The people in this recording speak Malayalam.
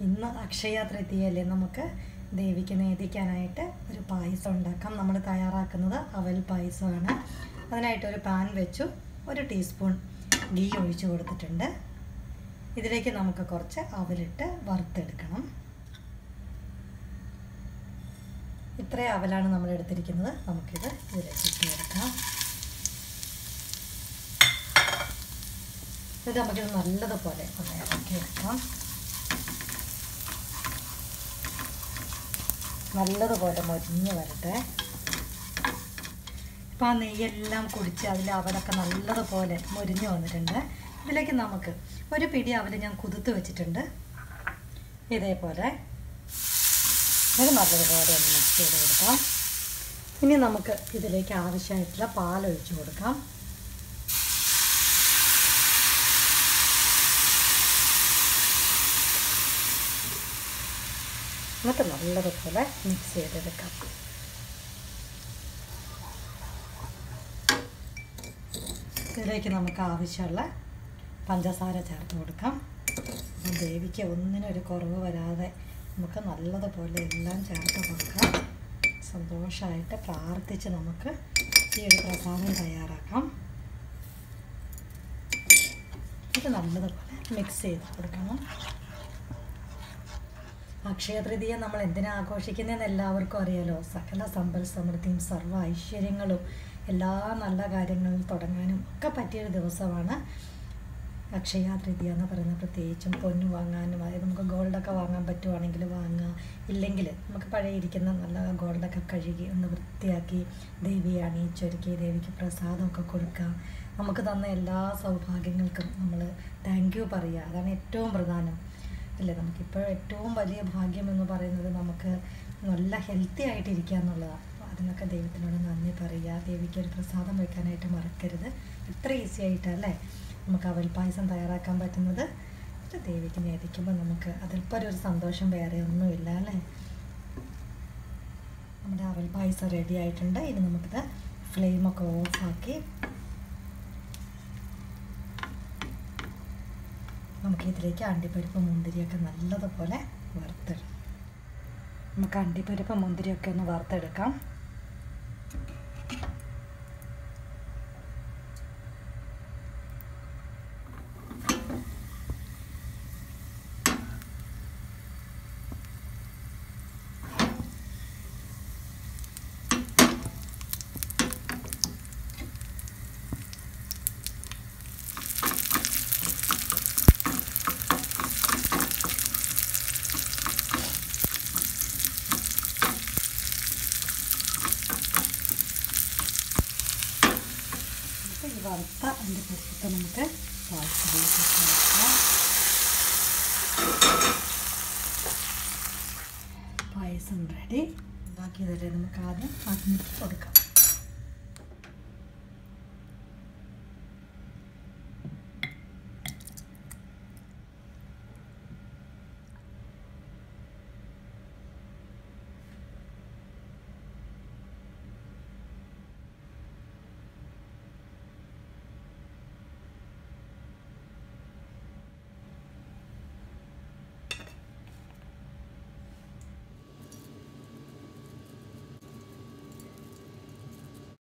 ഇന്ന് അക്ഷയ തൃതീയല്ലേ, നമുക്ക് ദേവിക്ക് നേദിക്കാനായിട്ട് ഒരു പായസം ഉണ്ടാക്കാം. നമ്മൾ തയ്യാറാക്കുന്നത് അവൽ പായസമാണ്. അതിനായിട്ടൊരു പാൻ വെച്ചു, 1 ടീസ്പൂൺ ഗീ ഒഴിച്ചു കൊടുത്തിട്ടുണ്ട്. ഇതിലേക്ക് നമുക്ക് കുറച്ച് അവലിട്ട് വറുത്തെടുക്കണം. ഇത്രയും അവലാണ് നമ്മൾ എടുത്തിരിക്കുന്നത്. നമുക്കിത് ഇതിലേക്ക് ഇട്ട് കൊടുക്കാം. ഇത് നമുക്കിത് നല്ലതുപോലെ ഒന്ന് ഇറക്കിയെടുക്കാം. നല്ലതുപോലെ മൊരിഞ്ഞ് വരട്ടെ. ഇപ്പോൾ ആ നെയ്യെല്ലാം കുടിച്ച് അതിൽ അവലൊക്കെ നല്ലതുപോലെ മൊരിഞ്ഞ് വന്നിട്ടുണ്ട്. ഇതിലേക്ക് നമുക്ക് ഒരു പിടി അവൽ ഞാൻ കുതിർത്ത് വെച്ചിട്ടുണ്ട്. ഇതേപോലെ ഇത് നല്ലതുപോലെ ഒന്ന് മിക്സ് ചെയ്ത് കൊടുക്കാം. ഇനി നമുക്ക് ഇതിലേക്ക് ആവശ്യമായിട്ടുള്ള പാലൊഴിച്ച് കൊടുക്കാം. എന്നിട്ട് നല്ലതുപോലെ മിക്സ് ചെയ്തെടുക്കാം. ഇതിലേക്ക് നമുക്ക് ആവശ്യമുള്ള പഞ്ചസാര ചേർത്ത് കൊടുക്കാം. അപ്പം ദേവിക്ക് ഒന്നിനൊരു കുറവ് വരാതെ നമുക്ക് നല്ലതുപോലെ എല്ലാം ചേർത്ത് കൊടുക്കാം. സന്തോഷമായിട്ട് പ്രാർത്ഥിച്ച് നമുക്ക് ഈ ഒരു പ്രസാദം തയ്യാറാക്കാം. ഇത് നല്ലതുപോലെ മിക്സ് ചെയ്ത് കൊടുക്കണം. അക്ഷയ തൃതീയ നമ്മൾ എന്തിനാ ആഘോഷിക്കുന്നതെന്ന് എല്ലാവർക്കും അറിയാലോ. സകല സമ്പൽ സമൃദ്ധിയും സർവ്വ ഐശ്വര്യങ്ങളും എല്ലാ നല്ല കാര്യങ്ങളും തുടങ്ങാനും ഒക്കെ പറ്റിയൊരു ദിവസമാണ് അക്ഷയ തൃതീയ എന്ന് പറയുന്നത്. പ്രത്യേകിച്ചും പൊന്ന് വാങ്ങാനും, അതായത് നമുക്ക് ഗോൾഡൊക്കെ വാങ്ങാൻ പറ്റുവാണെങ്കിൽ വാങ്ങുക, ഇല്ലെങ്കിൽ നമുക്ക് പഴയ ഇരിക്കുന്ന നല്ല ഗോൾഡൊക്കെ കഴുകി ഒന്ന് വൃത്തിയാക്കി ദേവിയെ അണിയിച്ചൊരുക്കി ദേവിക്ക് പ്രസാദമൊക്കെ കൊടുക്കുക. നമുക്ക് തന്ന എല്ലാ സൗഭാഗ്യങ്ങൾക്കും നമ്മൾ താങ്ക് യു പറയുക. അതാണ് ഏറ്റവും പ്രധാനം അല്ലേ. നമുക്കിപ്പോൾ ഏറ്റവും വലിയ ഭാഗ്യം എന്ന് പറയുന്നത് നമുക്ക് നല്ല ഹെൽത്തി ആയിട്ടിരിക്കുക എന്നുള്ളതാണ്. അപ്പോൾ അതിനൊക്കെ ദൈവത്തിനോട് നന്ദി പറയുക. ദേവിക്ക് ഒരു പ്രസാദം വയ്ക്കാനായിട്ട് മറക്കരുത്. ഇത്ര ഈസി ആയിട്ടല്ലേ നമുക്ക് അവൽ പായസം തയ്യാറാക്കാൻ പറ്റുന്നത്. ദേവിക്ക് നേദിക്കുമ്പോൾ നമുക്ക് അതിൽപ്പോൾ ഒരു സന്തോഷം വേറെ ഒന്നുമില്ല അല്ലേ. നമ്മുടെ അവൽ പായസം റെഡി ആയിട്ടുണ്ട്. ഇനി നമുക്കിത് ഫ്ലെയിമൊക്കെ ഓഫാക്കി നമുക്ക് ഇതിലേക്ക് അണ്ടിപ്പരിപ്പ് മുന്തിരിയൊക്കെ നല്ലതുപോലെ വറുത്തെടുക്കാം. നമുക്ക് അണ്ടിപ്പരിപ്പ് മുന്തിരിയൊക്കെ ഒന്ന് വറുത്തെടുക്കാം. ഈ വറുത്ത അണ്ടിപ്പരിപ്പൊക്കെ നമുക്ക് പായസം റെഡി. ബാക്കിയതല്ലേ നമുക്ക് ആദ്യം അതിന് കൊടുക്കാം.